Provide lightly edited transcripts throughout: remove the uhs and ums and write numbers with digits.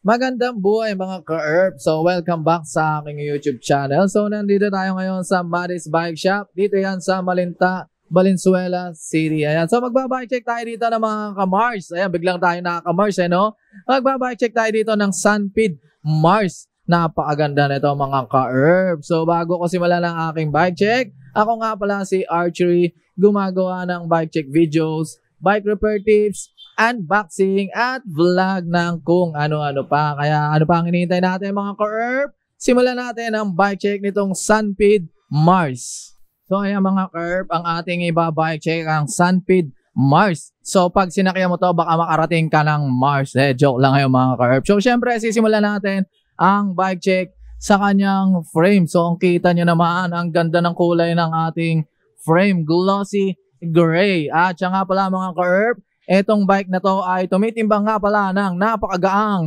Magandang buhay mga ka-ERP. So welcome back sa aking YouTube channel. So nandito tayo ngayon sa Maris Bike Shop. Dito yan sa Malinta, Valenzuela City. Ayan. So magbabike check tayo dito ng mga ka-Mars. Ayan, biglang tayo nakaka-Mars no? Magbabike check tayo dito ng Sunpeed Mars. Napakaganda nito mga ka-ERP. So bago ko simulan ng aking bike check, ako nga pala si Archery, gumagawa ng bike check videos, bike repair tips, unboxing at vlog ng kung ano-ano pa. Kaya ano pa ang hinihintay natin mga ka-ERP? Simulan natin ang bike check nitong Sunpeed Mars. So ayan mga ka-ERP, ang ating iba-bike check ang Sunpeed Mars. So pag sinakyan mo to baka makarating ka ng Mars. Joke lang kayo mga ka-ERP. So syempre sisimulan natin ang bike check sa kanyang frame. So ang kita nyo naman ang ganda ng kulay ng ating frame. Glossy gray. At siya nga pala mga ka-ERP, etong bike na to ay tumitimbang nga pala ng napakagaang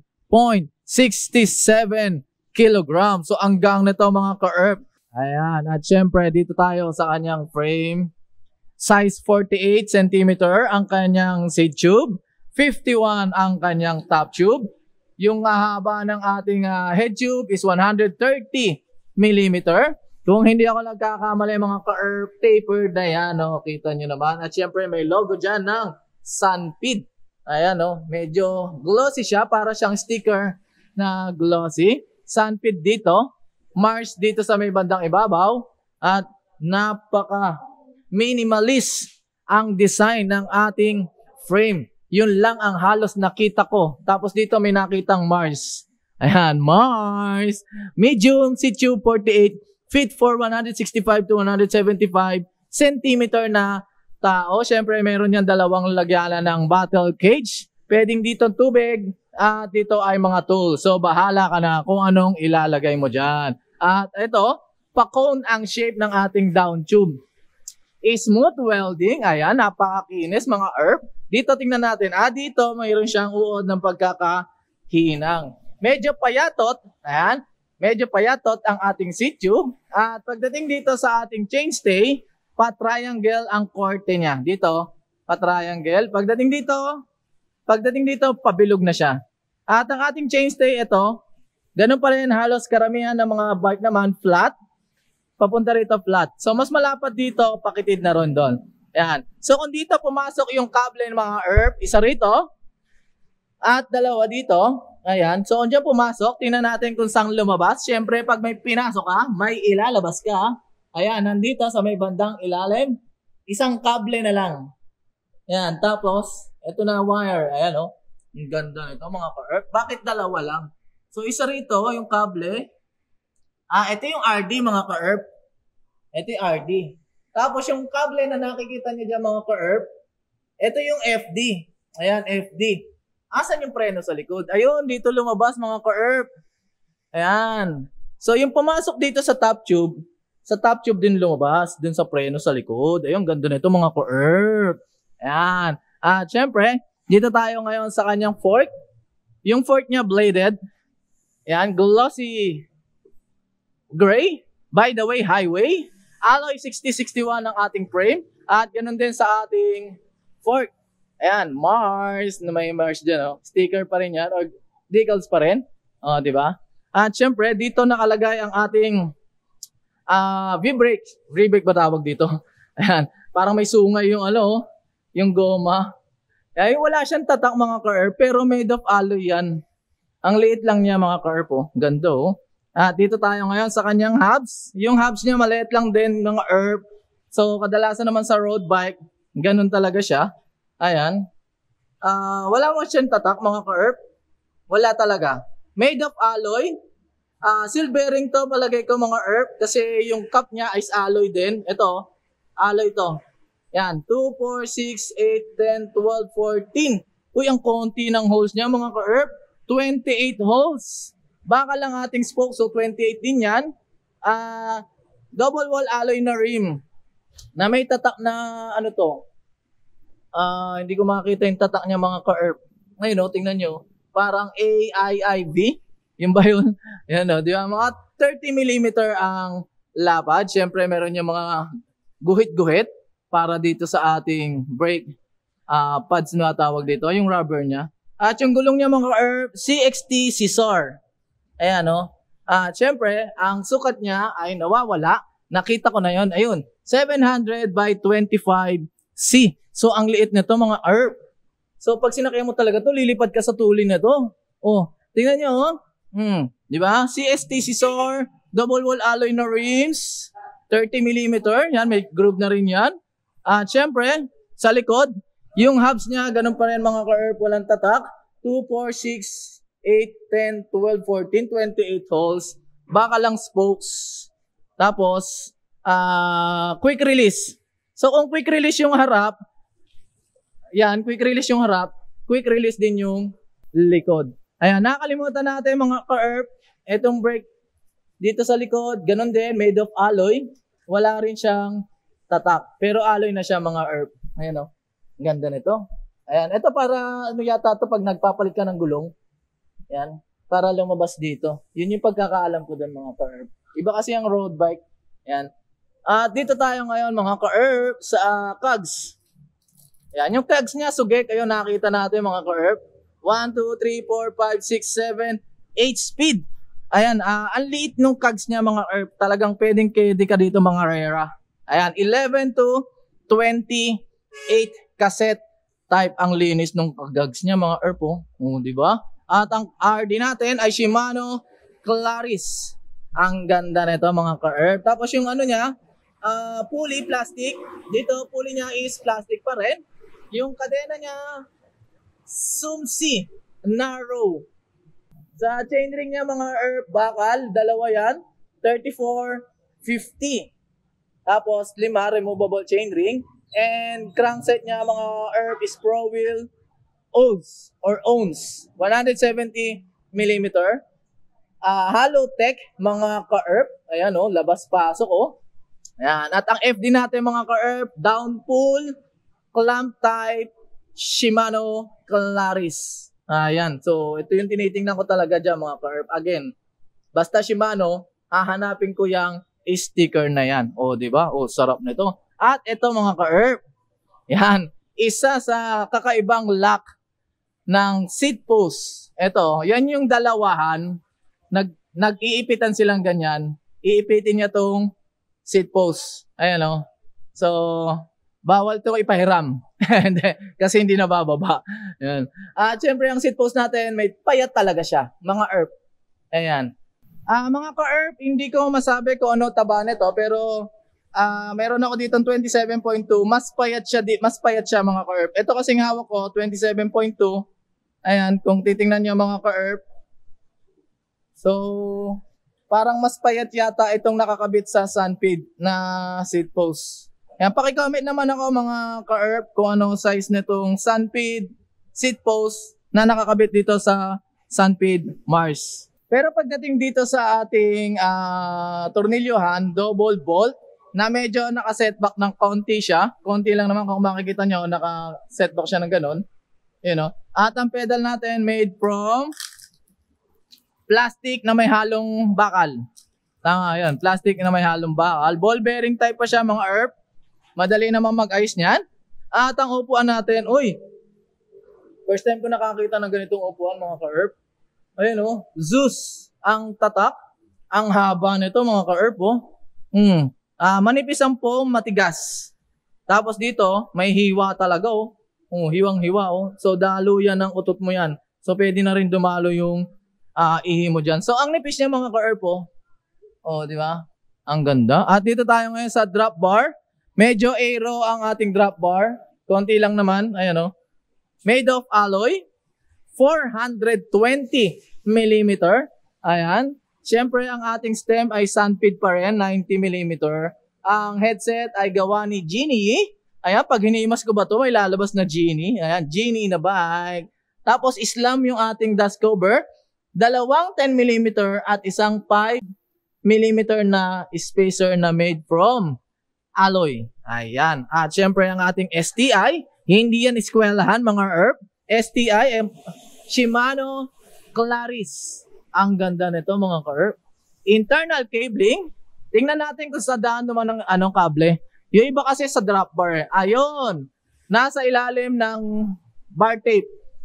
9.67 kg. So ang gang nito mga ka-ERP. Ayan. At syempre dito tayo sa kanyang frame. Size 48 cm ang kanyang seat tube. 51 ang kanyang top tube. Yung haba ng ating head tube is 130 mm. Kung hindi ako nagkakamali mga ka-ERP, tapered na yan, no? Kita nyo naman. At syempre may logo dyan ng Sunpeed. Ayan, no? Medyo glossy siya, para siyang sticker na glossy. Sunpeed dito, Mars dito sa may bandang ibabaw. At napaka minimalist ang design ng ating frame. Yun lang ang halos nakita ko. Tapos dito may nakitang Mars. Ayan, Mars. Medium seat tube 48 feet for 165 to 175 cm na tao. Siyempre, meron yan dalawang lagyanan ng battle cage. Pwedeng dito tubig at dito ay mga tools. So, bahala ka na kung anong ilalagay mo dyan. At ito, pa-cone ang shape ng ating down tube. Smooth welding. Ayan, napakakinis mga ERP. Dito tingnan natin. Dito mayroon siyang uod ng pagkakahinang. Medyo payatot. Ayan. Medyo payatot ang ating seat tube. At pagdating dito sa ating chainstay, pa-triangle ang korte niya. Dito, pa-triangle. Pagdating dito, pabilog na siya. At ang ating chainstay, ito, ganun pa rin halos karamihan ng mga bike naman, flat. Papunta rito flat. So, mas malapad dito, pakitid na ron doon. Ayan. So, kung dito pumasok yung kable ng mga ERP, isa rito, at dalawa dito. Ayan. So, kung dyan pumasok, tingnan natin kung saan lumabas. Siyempre, pag may pinasok ka, may ilalabas ka. Ayan, nandito sa may bandang ilalim, isang kable na lang. Ayan, tapos, ito na wire. Ayan, oh. Ang ganda nito, mga ka-ERP. Bakit dalawa lang? So, isa rito, yung kable. Ito yung RD, mga ka-ERP. Ito yung RD. Tapos, yung kable na nakikita niyo dyan, mga ka-ERP, ito yung FD. Ayan, FD. Asan yung preno sa likod? Ayun, dito lumabas mga ka-ERP. Ayan. So, yung pumasok dito sa top tube din lumabas, dun sa preno sa likod. Ayun, ganda nito mga ka-ERP. Ayan. At syempre, dito tayo ngayon sa kanyang fork. Yung fork niya bladed. Ayan, glossy gray. By the way, highway. Alloy 6061 ang ating frame. At ganun din sa ating fork. Ayan, Mars, na may Mars dyan, oh. Sticker pa rin yan, or decals pa rin. Diba? At syempre, dito nakalagay ang ating V-brake. V-brake ba tawag dito? Ayan, parang may sungay yung yung goma. Ay, wala siyang tatak mga ka-ERP, pero made of alloy yan. Ang liit lang niya mga ka-ERP, oh. Ganda, oh. At dito tayo ngayon sa kanyang hubs. Yung hubs niya maliit lang din mga ERP. So, kadalasan naman sa road bike, ganun talaga siya. Ayan. Wala mo siyang tatak mga ka-ERP. Wala talaga. Made of alloy. Silvering to palagay ko mga ERP. Kasi yung cup niya is alloy din. Ito. Alloy to. Yan. 2, 4, 6, 8, 10, 12, 14. Uy, ang konti ng holes niya mga ka-ERP. 28 holes. Baka lang ating spoke. So 28 din yan. Double wall alloy na rim. Na may tatak na ano to. Hindi ko makita yung tatak niya mga ka-ERP. Ngayon, tingnan nyo. Parang AIIB. Yung ba yun? Yan, di ba? Mga 30 mm ang lapad. Siyempre, meron yung mga guhit-guhit para dito sa ating brake pads na tawag dito. Yung rubber niya. At yung gulong niya mga ka-ERP, CXT Scissor. Ayan, no? At syempre, ang sukat niya ay nawawala. Nakita ko na yon. Ayun, 700 by 25C. So, ang liit nito mga ERP. So, pag sinakay mo talaga to, lilipad ka sa tuli na to. Oh, tingnan nyo, oh. Di ba? CXT Scissor, double wall alloy na rims, 30mm. Yan, may groove na rin yan. At syempre, sa likod, yung hubs niya, ganun pa rin mga ka-ERP, walang tatak. 2, 4, 6, 8, 10, 12, 14, 28 holes. Baka lang spokes. Tapos, quick release. So, kung quick release yung harap, yan, quick release yung harap, quick release din yung likod. Ayan, nakakalimutan natin mga ka-ERP, itong brake dito sa likod, ganun din, made of alloy. Wala rin siyang tatak, pero alloy na siya mga ERP. Ayan o. Ganda nito. Ayan. Ito para ano yata ito pag nagpapalit ka ng gulong. Ayan. Para lumabas dito. Yun yung pagkakaalam ko doon mga ka-ERP. Iba kasi ang road bike. Ayan. At dito tayo ngayon mga ka-ERP sa cogs. Ayan. Yung cogs niya, sugek. Ayun nakita natin mga ka-ERP. 1, 2, 3, 4, 5, 6, 7, 8 speed. Ayan. Ang liit nung cogs niya mga ERP. Talagang pwedeng kedi ka dito mga rera. Ayan. 11 to 28 cassette type ang linis ng gags niya mga ERP, di ba? At ang RD natin ay Shimano Claris. Ang ganda nito mga ka-ERP. Tapos yung ano niya, pulley plastic. Dito pulley niya is plastic pa rin. Yung kadena niya Sumsi narrow. Sa chainring niya mga ERP bakal, dalawa yan, 3450. Tapos 5 removable chainring. And crankset niya mga ERP is Pro Wheel Owns 170mm. Hollow Tech mga ka-ERP. Ayan o, labas-pasok o. Ayan. At ang FD natin mga ka-ERP, down pull, clamp type, Shimano Claris. Ayan. So, ito yung tinitingnan ko talaga dyan mga ka-ERP. Again, basta Shimano, hahanapin ko yung sticker na yan. O, diba? O, sarap nito. At ito mga ka-ERP, yan, isa sa kakaibang lock ng seat post. Ito, yan yung dalawahan, nag-iipitan silang ganyan, iipitin niya tong seat post. Ayan o. So, bawal to ipahiram. Kasi hindi nabababa. Yan. At syempre yung seat post natin, may payat talaga siya, mga ERP. Ayan. Mga ka-ERP, hindi ko masabi kung ano taba nito, pero meron ako dito 27.2, mas payat siya mga ka-ERP. Ito kasing hawak ko 27.2. Ayan, kung titingnan niyo mga ka-ERP. So, parang mas payat yata itong nakakabit sa Sunpid na seat post. Ayan, paki-comment naman ako mga ka-ERP kung anong size nitong Sunpid seat post na nakakabit dito sa Sunpid Mars. Pero pagdating dito sa ating tornilyohan, double bolt, na medyo naka-setback ng konti siya. Konti lang naman kung makikita nyo, naka-setback siya ng ganun. You know? At ang pedal natin made from plastic na may halong bakal. Tama yun, plastic na may halong bakal. Ball bearing type pa siya mga ERP. Madali naman mag-ayos niyan. At ang upuan natin, first time ko nakakita ng ganitong upuan mga ka-ERP. Ayun o, Zeus ang tatak. Ang haba nito mga ka-ERP manipis ang foam, matigas. Tapos dito, may hiwa talaga hiwang-hiwa So dalo yan ng utot mo yan. So pwede na rin dumalo yung ihi mo dyan. So ang nipis niya mga ka-ERP di ba? Ang ganda. At dito tayo ngayon sa drop bar. Medyo aero ang ating drop bar. Konti lang naman. Ayan Made of alloy. 420mm. Ayan. Siyempre, ang ating stem ay Sunpid pa rin, 90mm. Ang headset ay gawa ni Genie. Ayan, pag hinimas ko ba ito, may lalabas na Genie. Ayan, Genie na bike. Tapos, slam yung ating dust cover. 2 10mm at isang 5mm na spacer na made from alloy. Ayan. At siyempre, ang ating STI, hindi yan eskwelahan mga ERP. STI, Shimano Claris. Ang ganda nito mga ka-ERP. Internal cabling. Tingnan natin kung sa daan naman ng anong kable. Yung iba kasi sa drop bar. Ayun. Nasa ilalim ng bar tape.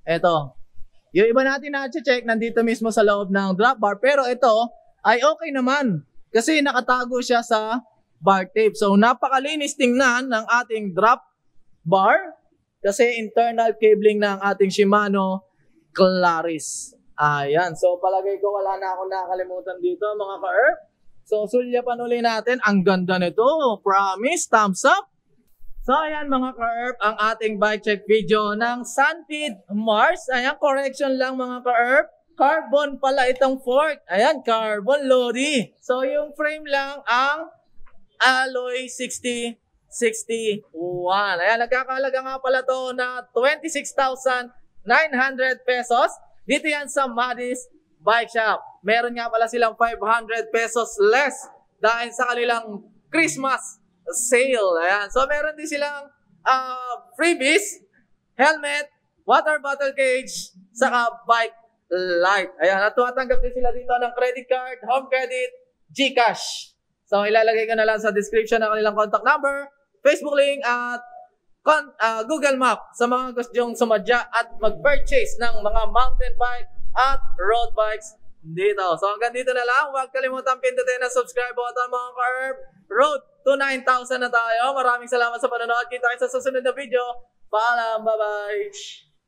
Ito. Yung iba natin na-check, nandito mismo sa loob ng drop bar. Pero ito ay okay naman. Kasi nakatago siya sa bar tape. So napakalinis tingnan ng ating drop bar. Kasi internal cabling ng ating Shimano Claris. Ayan. So palagay ko wala na akong nakakalimutan dito mga ka-Erp. So sulyapan uli natin. Ang ganda nito. Promise. Thumbs up. So ayan mga ka-Erp, ang ating bike check video ng Sunfeed Mars. Ayan, correction lang mga ka-Erp. Carbon pala itong fork. Ayan, carbon Lodi. So yung frame lang ang alloy 6061. Ayan, nagkakalaga nga pala to na 26,900 pesos. Dito yan sa Madis Bike Shop. Meron nga pala silang 500 pesos less dahil sa kanilang Christmas sale. Ayan. So meron din silang freebies, helmet, water bottle cage, saka bike light. Ayan. At tumatanggap din sila dito ng credit card, home credit, GCash. So ilalagay ko na lang sa description ng kanilang contact number, Facebook link, at Google Map sa mga gustong sumadya at mag-purchase ng mga mountain bike at road bikes dito. So hanggang dito na lang. Huwag kalimutan pindutin ang subscribe button mga ka-Erp. Road to 9,000 na tayo. Maraming salamat sa panonood. Kita kayo sa susunod na video. Paalam. Bye-bye.